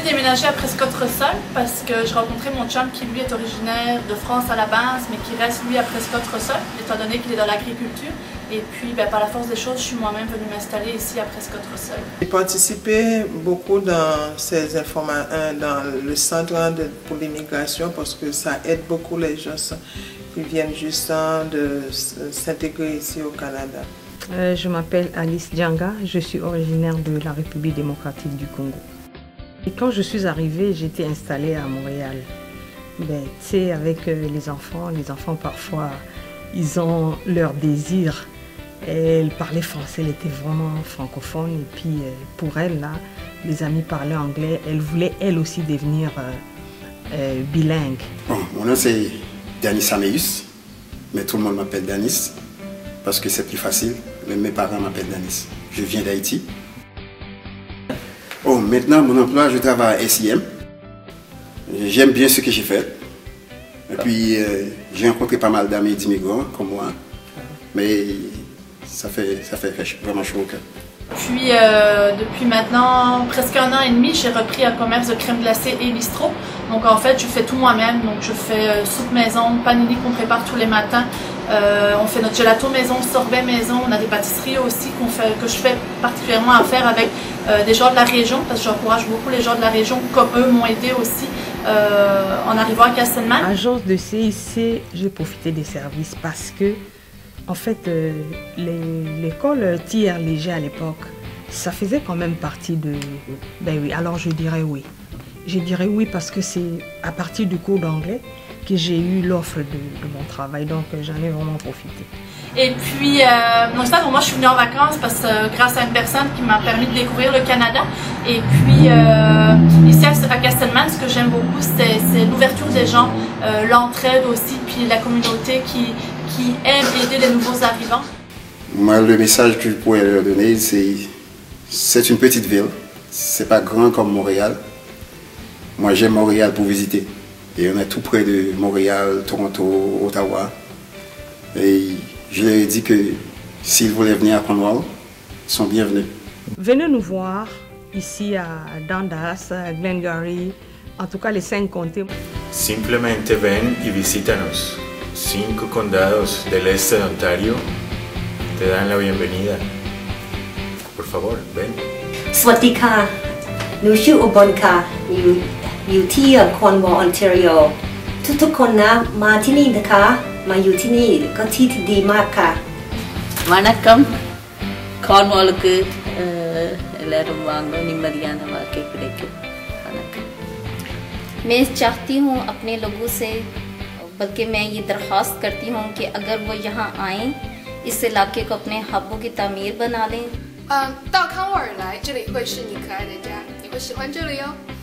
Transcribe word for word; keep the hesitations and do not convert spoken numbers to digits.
déménager à Prescott-Russell parce que j'ai rencontré mon chum qui lui est originaire de France à la base, mais qui reste lui à Prescott-Russell, étant donné qu'il est dans l'agriculture. Et puis, ben, par la force des choses, je suis moi-même venue m'installer ici à Prescott-Russell. J'ai participé beaucoup dans ces informations, dans le centre de, pour l'immigration, parce que ça aide beaucoup les gens qui viennent juste de s'intégrer ici au Canada. Euh, je m'appelle Alice Djanga, je suis originaire de la République démocratique du Congo. Et quand je suis arrivée, j'étais installée à Montréal. Ben, tu sais, avec les enfants, les enfants parfois, ils ont leur désir. Elle parlait français, elle était vraiment francophone. Et puis pour elle, là, les amis parlaient anglais. Elle voulait elle aussi devenir euh, euh, bilingue. Bon, mon nom c'est Danis Améus, mais tout le monde m'appelle Danis parce que c'est plus facile. Même mes parents m'appellent Danis. Je viens d'Haïti. Oh, maintenant, mon emploi, je travaille à S I M. J'aime bien ce que j'ai fait. Et puis, euh, j'ai rencontré pas mal d'amis d'immigrants comme moi. Mais ça fait, ça fait vraiment chaud au cœur. Puis, euh, depuis maintenant presque un an et demi, j'ai repris un commerce de crème glacée et bistrot. Donc, en fait, je fais tout moi-même. Donc, je fais euh, soupe maison, panini qu'on prépare tous les matins. Euh, on fait notre gelato maison, sorbet maison. On a des pâtisseries aussi qu'on fait, que je fais particulièrement à faire avec euh, des gens de la région, parce que j'encourage beaucoup les gens de la région, comme eux m'ont aidé aussi euh, en arrivant à Castelman. Agence de C I C, j'ai profité des services parce que, en fait, euh, l'école tir léger à l'époque, ça faisait quand même partie de... Ben oui, alors je dirais oui. Je dirais oui parce que c'est à partir du cours d'anglais que j'ai eu l'offre de, de mon travail, donc j'en ai vraiment profité. Et puis, euh, donc ça, pour moi, je suis venue en vacances parce que euh, grâce à une personne qui m'a permis de découvrir le Canada. Et puis, euh, ici à Castelman, ce que j'aime beaucoup, c'est l'ouverture des gens, euh, l'entraide aussi, puis la communauté qui, qui aime aider les nouveaux arrivants. Moi, le message que je pourrais leur donner, c'est c'est une petite ville. C'est pas grand comme Montréal. Moi, j'aime Montréal pour visiter. Et on est tout près de Montréal, Toronto, Ottawa. Et je leur ai dit que s'ils voulaient venir à Cornwall, ils sont bienvenus. Venez nous voir ici à Dundas, à Glengarry, en tout cas les cinq comtés. Simplemente ven y visítanos. Cinco condados del este de Ontario te dan la bienvenida. Por favor, ven. สวัสดีค่ะหนูชื่ออุบลค่ะอยู่อยู่ที่คอนวอลล์ออนแทรีโอทุกๆคนนะมาที่นี่นะคะมาอยู่ที่นี่ก็ที่ที่ดีมากค่ะ வணக்கம் கார்ன்வாலுக்கு எல்லாரும் வாங்க நிம்மதியான வாழ்க்கை கிடைக்கும் வணக்கம் मैं चाहती हूँ अपने लोगों से बल्कि मैं ये दरख्वास्त करती हूँ कि अगर वो यहाँ आएँ इस इलाके को अपने हब्बों की तामीर बना लें 嗯，到康沃尔来，这里会是你可爱的家，你会喜欢这里哦。